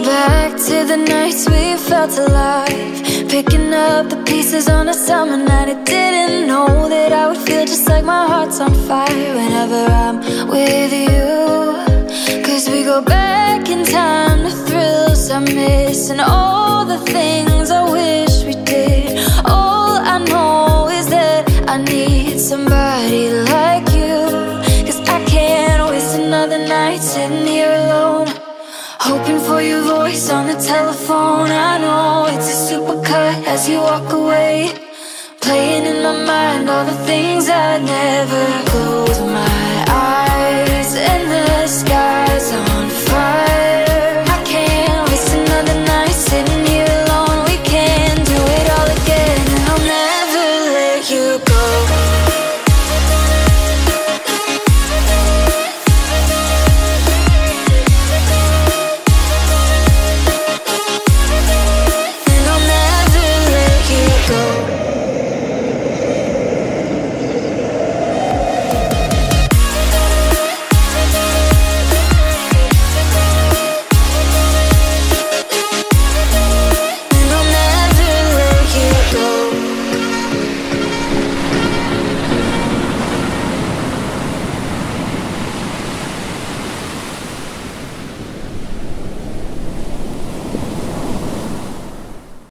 back to the nights we felt alive, picking up the pieces on a summer night. I didn't know that I would feel just like my heart's on fire whenever I'm with you. Cause we go back in time to thrills I miss, and all the things I wish we did. All I know is that I need somebody like you. Cause I can't waste another night sitting here alone, hoping for your voice on the telephone. I know it's a supercut as you walk away, playing in my mind all the things I never close my eyes.